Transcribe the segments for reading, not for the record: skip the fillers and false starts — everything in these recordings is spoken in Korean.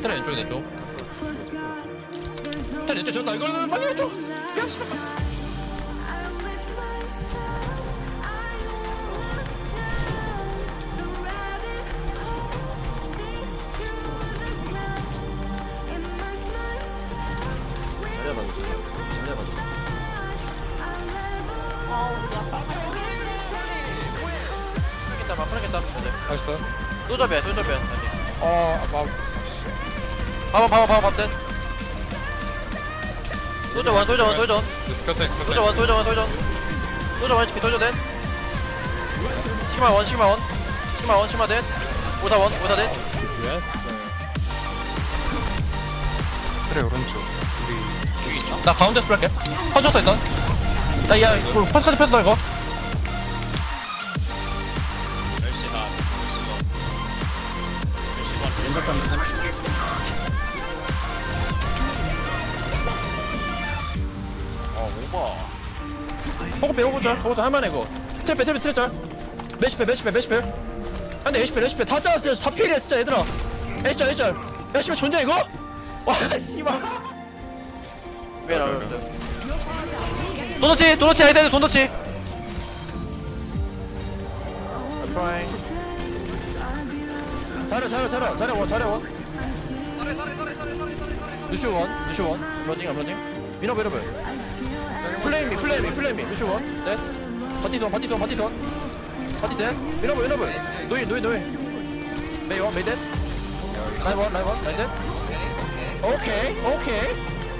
트레 왼쪽에 내 쪽. 트레 내 쪽 졌다. 이거는 빨리 왼쪽. 야 씨발. 풀겠다. 나이스. 또 잡이야. 봐봐. 돌전. 스커트. 돌전 HP 돌전. 시그마 원. 시그마 넷. 오사 넷. 그래 오른쪽. 우리 나 가운데 스프할게. 퍼졌어 일단. 나야 파스까지 폈어 이거. 호구짤 할만해 이거. 트랩 짤. 매시패. 안돼 애쉬패 다 짜왔어. 다 필이야 진짜 얘들아. 애쉬짤. 야 씨발 존재 이거? 와 씨발. 왜라 도너치 아이들 도너치. 잘해 원. 루슈원. 러닝. 미너브. 플레이미. 루슈원. 네. 바티돈. 바티데. 미너브. 노인. 메이댓. 라이원. 오케이.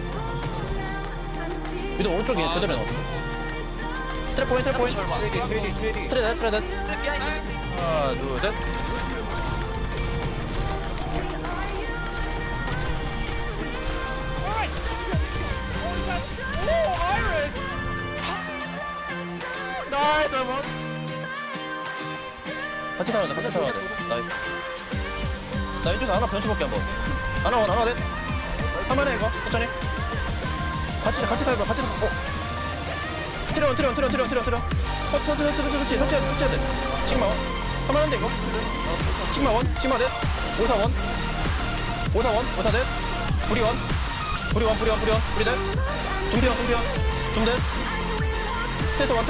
미도 오른쪽에 그대로 넣어. 트랩 포인트. 트레댓. 하나, 둘, 셋. 나이스 원. 같이 살아야 돼. 나이스. 나 이쪽에서 하나 변수 볼게 한번. 하나 넷. 한번에 이거 천천히. 같이 살고. 트레원. 그렇지. 설치해야 돼. 시그마 원. 한번한데 이거. 시그마 넷. 오사 넷. 부리 넷. 둠 넷. 테스트 원.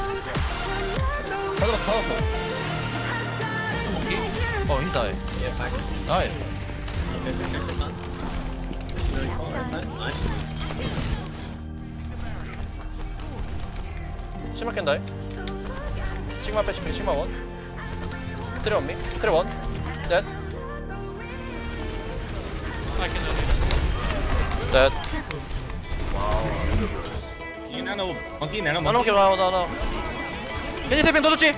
다 잡았어. 히다이. 나이스. 시마 캔다이. 시그마 빼시면 시그마 원. 트레 원. 넷. 하나. 괜히 대변 도둑지.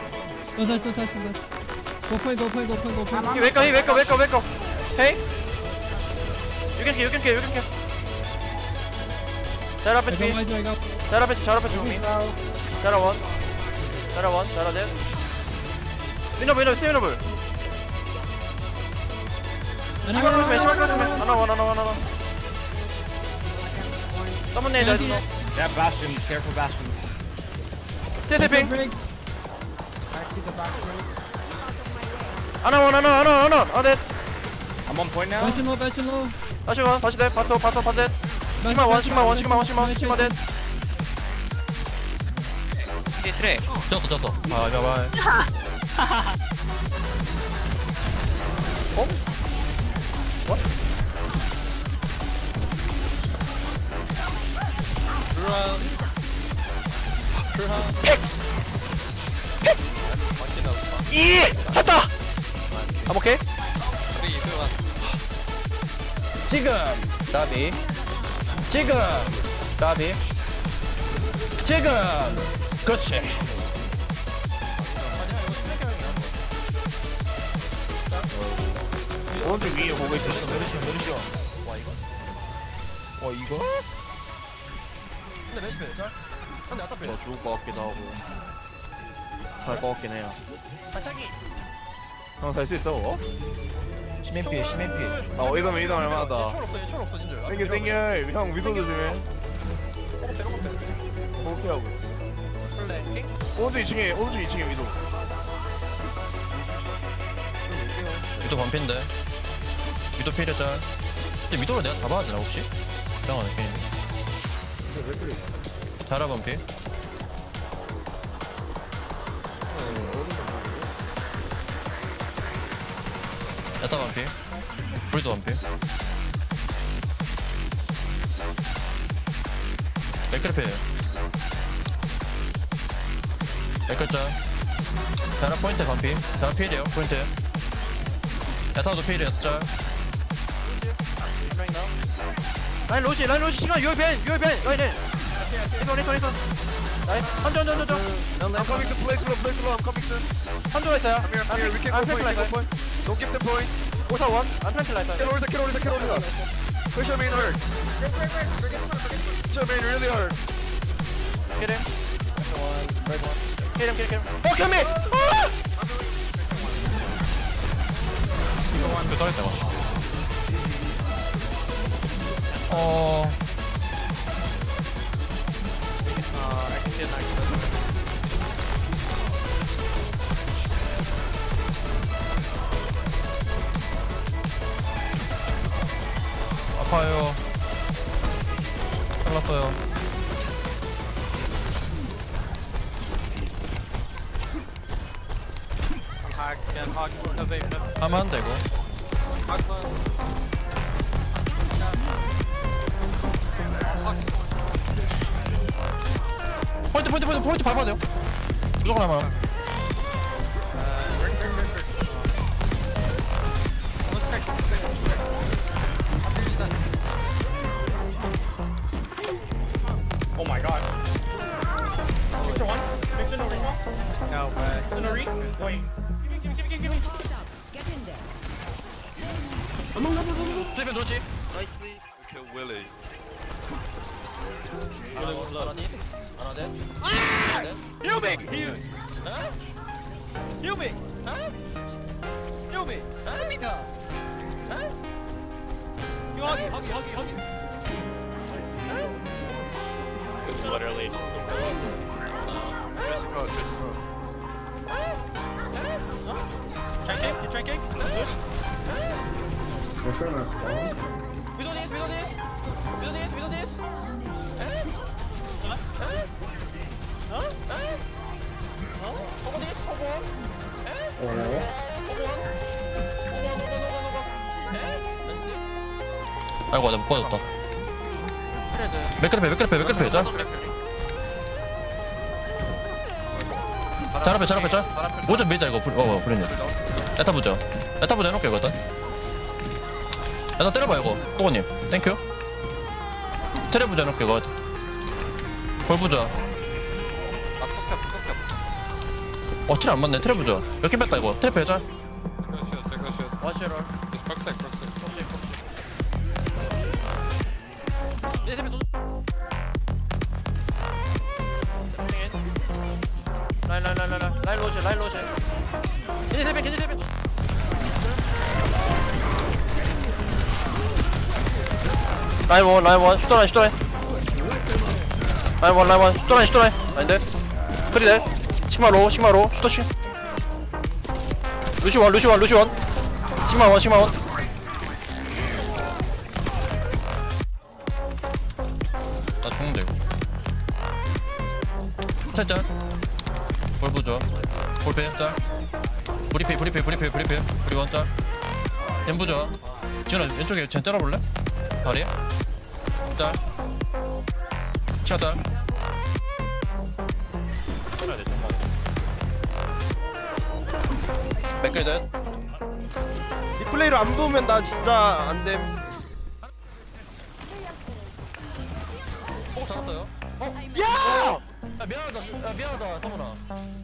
Go point. 웨이커. 헤이. You can kill. 자라 앞에 피. 자라 앞에 주미. 자라 원. 자라 넷. 위너블. 시그마 하나. Someone need that. That Bastion, careful Bastion. 테테핑. 하나. 넷. I'm on point now. Bastion low. 다시 넷. 바토 넷. 시그마 원. 넷. 트레. 졌어. 바이바이. 탔다. 오케이. 지금 라비. 그렇지. 오른쪽 위에 보고 있어. 메르시오. 와 이거? 근데 메시페 근데 아까 빼. 죽을 것 같기도 하고 살 것 같긴 해요. 반짝이. 형 살 수 있어? 시멘피. 이동 얼마다. 철 없어 진짜. 땡겨. 형 위도 조심해. 오케이 하고 있어. 플레이. 오른쪽 2층에 위도. 유도 반핀데. 위도 필이었잖아. 근데 위도를 내가 잡아야 되나 혹시? 이상하네 게임. 자라 범피. 야타 범피. 브리도 범피. 맥크리페예요. 맥크리자. 자라 포인트 범피. 자라 필이에요 포인트. 야타도 필이야 짤. 라인 로시 시간 유효 벤 라인 리턴 나이스 한조 I'm coming to place below, I'm coming soon. 한조가 있어요 I'm here, we can go point, we can go point. Don't give the point. 오사 원 안펜트 라이트 Kill Orisa. Push your main hard. Push your main really hard. kill him 어 kill me 그 떠있다 봐. 아파요. 잘랐어요. 하면 안 되고. 포인트 밟아야 돼요. 무조건 하면. Oh my god. Picture one. Picture no ring. No way. No ring. Wait. Give me. 트리펜 놓지. Kill Willy. Heal me! Heal me! It's literally just the Tracking? We do this. 아이고 나못 빠졌다. 맥크리페 짤. 잘 앞에 짤. 모자 밀자 이거 브리님. 야타 보자 해놓을게 이거 일단. 야타 때려봐 이거 호거님 땡큐. 테레 부자 해놓을게 이거. 골 부자. 테레 안 맞네. 테레 부자 몇 개 뺐다 이거. 테레 빼자. Watch it roll. 라인 로션. 겐지 세벤. 라인 원, 슈터라인. 라인 원, 슈터라인. 아닌데? 크리델. 시마로, 슈터치. 루시원. 시마원. 나 죽는데 이거. 살짝 볼 보죠. 볼펜 짤. 브리피 브리 원짤. 댐 부죠. 지훈아 왼쪽에 쟤 때려볼래? 다리에 짤. 치아 짤. 맥게이 넷. 리플레이로 안 보면 나 진짜 안 됨. 잡았어요. 야! 미안하다 서문아.